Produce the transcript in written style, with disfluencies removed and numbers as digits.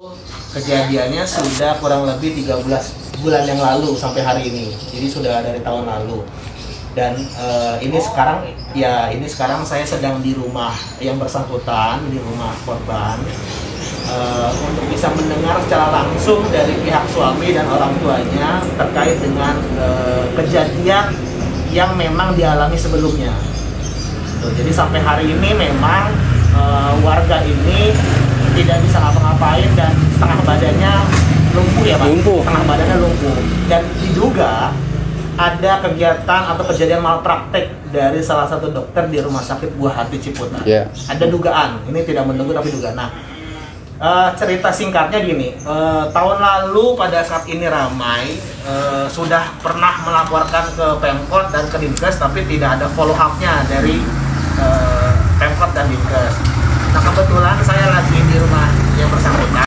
Kejadiannya sudah kurang lebih 13 bulan yang lalu sampai hari ini. Jadi sudah dari tahun lalu. Dan ini sekarang saya sedang di rumah yang bersangkutan, di rumah korban, untuk bisa mendengar secara langsung dari pihak suami dan orang tuanya terkait dengan kejadian yang memang dialami sebelumnya. Jadi sampai hari ini memang warga ini tidak bisa ngapa-ngapain dan setengah badannya lumpuh ya Pak? Setengah badannya lumpuh. Dan diduga ada kegiatan atau kejadian malpraktek dari salah satu dokter di Rumah Sakit Buah Hati Ciputat. Ada dugaan, ini tidak menunggu tapi dugaan. Nah, cerita singkatnya gini, tahun lalu pada saat ini ramai, sudah pernah melaporkan ke Pemkot dan ke Dinkes, tapi tidak ada follow up-nya dari Pemkot dan Dinkes. Nah kebetulan saya lagi di rumah yang bersangkutan.